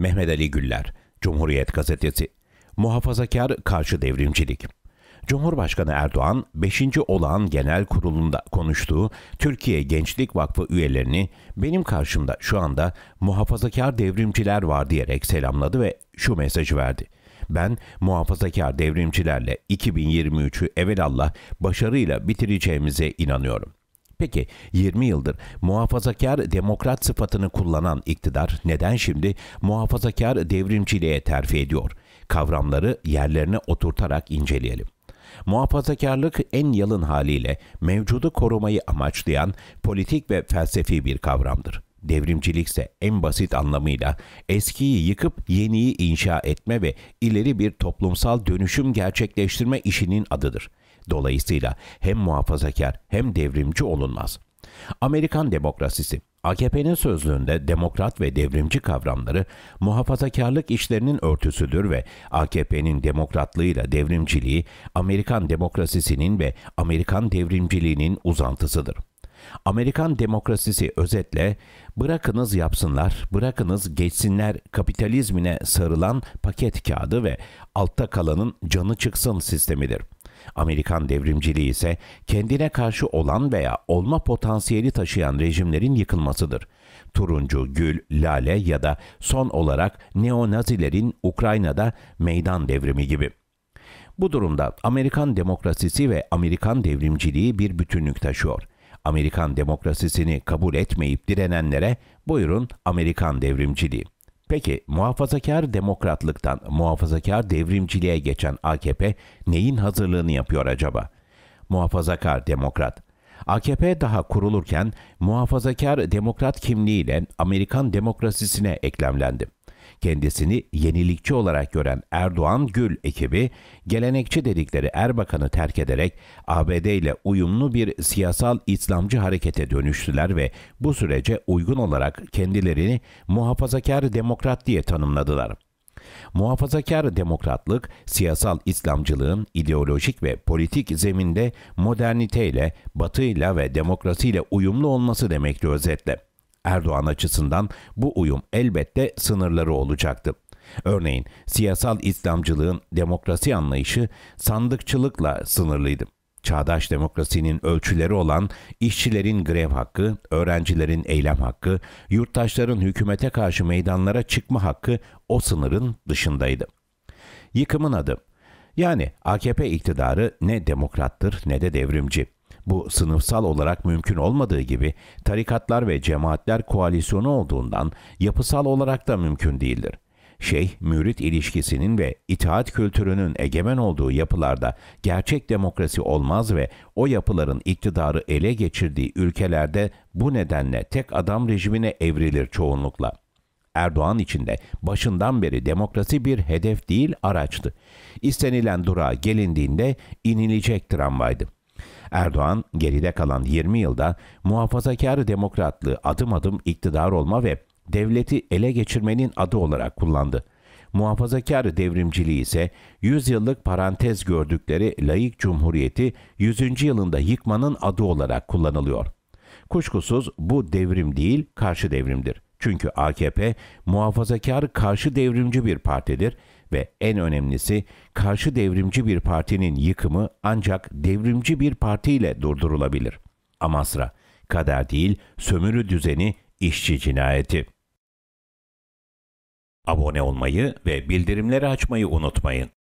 Mehmet Ali Güller, Cumhuriyet Gazetesi. Muhafazakar karşı devrimcilik. Cumhurbaşkanı Erdoğan, 5. Olağan Genel Kurulu'nda konuştuğu Türkiye Gençlik Vakfı üyelerini benim karşımda şu anda muhafazakar devrimciler var diyerek selamladı ve şu mesajı verdi. Ben muhafazakar devrimcilerle 2023'ü evelallah başarıyla bitireceğimize inanıyorum. Peki 20 yıldır muhafazakar demokrat sıfatını kullanan iktidar neden şimdi muhafazakar devrimciliğe terfi ediyor? Kavramları yerlerine oturtarak inceleyelim. Muhafazakarlık en yalın haliyle mevcudu korumayı amaçlayan politik ve felsefi bir kavramdır. Devrimcilik ise en basit anlamıyla eskiyi yıkıp yeniyi inşa etme ve ileri bir toplumsal dönüşüm gerçekleştirme işinin adıdır. Dolayısıyla hem muhafazakar hem devrimci olunmaz. Amerikan demokrasisi, AKP'nin sözlüğünde demokrat ve devrimci kavramları muhafazakarlık işlerinin örtüsüdür ve AKP'nin demokratlığıyla devrimciliği Amerikan demokrasisinin ve Amerikan devrimciliğinin uzantısıdır. Amerikan demokrasisi özetle bırakınız yapsınlar, bırakınız geçsinler kapitalizmine sarılan paket kağıdı ve altta kalanın canı çıksın sistemidir. Amerikan devrimciliği ise kendine karşı olan veya olma potansiyeli taşıyan rejimlerin yıkılmasıdır. Turuncu, gül, lale ya da son olarak neonazilerin Ukrayna'da meydan devrimi gibi. Bu durumda Amerikan demokrasisi ve Amerikan devrimciliği bir bütünlük taşıyor. Amerikan demokrasisini kabul etmeyip direnenlere buyurun Amerikan devrimciliği. Peki muhafazakar demokratlıktan muhafazakar devrimciliğe geçen AKP neyin hazırlığını yapıyor acaba? Muhafazakar demokrat. AKP daha kurulurken muhafazakar demokrat kimliğiyle Amerikan demokrasisine eklemlendi. Kendisini yenilikçi olarak gören Erdoğan-Gül ekibi, gelenekçi dedikleri Erbakan'ı terk ederek ABD ile uyumlu bir siyasal İslamcı harekete dönüştüler ve bu sürece uygun olarak kendilerini muhafazakar demokrat diye tanımladılar. Muhafazakar demokratlık, siyasal İslamcılığın ideolojik ve politik zeminde moderniteyle, batıyla ve demokrasiyle uyumlu olması demekti özetle. Erdoğan açısından bu uyum elbette sınırları olacaktı. Örneğin siyasal İslamcılığın demokrasi anlayışı sandıkçılıkla sınırlıydı. Çağdaş demokrasinin ölçüleri olan işçilerin grev hakkı, öğrencilerin eylem hakkı, yurttaşların hükümete karşı meydanlara çıkma hakkı o sınırın dışındaydı. Yıkımın adı. Yani AKP iktidarı ne demokrattır ne de devrimci. Bu sınıfsal olarak mümkün olmadığı gibi tarikatlar ve cemaatler koalisyonu olduğundan yapısal olarak da mümkün değildir. Şeyh-mürit ilişkisinin ve itaat kültürünün egemen olduğu yapılarda gerçek demokrasi olmaz ve o yapıların iktidarı ele geçirdiği ülkelerde bu nedenle tek adam rejimine evrilir çoğunlukla. Erdoğan için de başından beri demokrasi bir hedef değil araçtı. İstenilen durağa gelindiğinde inilecek tramvaydı. Erdoğan geride kalan 20 yılda muhafazakar demokratlığı adım adım iktidar olma ve devleti ele geçirmenin adı olarak kullandı. Muhafazakar devrimciliği ise 100 yıllık parantez gördükleri laik cumhuriyeti 100. yılında yıkmanın adı olarak kullanılıyor. Kuşkusuz bu devrim değil, karşı devrimdir. Çünkü AKP muhafazakar karşı devrimci bir partidir ve en önemlisi karşı devrimci bir partinin yıkımı ancak devrimci bir partiyle durdurulabilir. Amasra, kader değil, sömürü düzeni, işçi cinayeti. Abone olmayı ve bildirimleri açmayı unutmayın.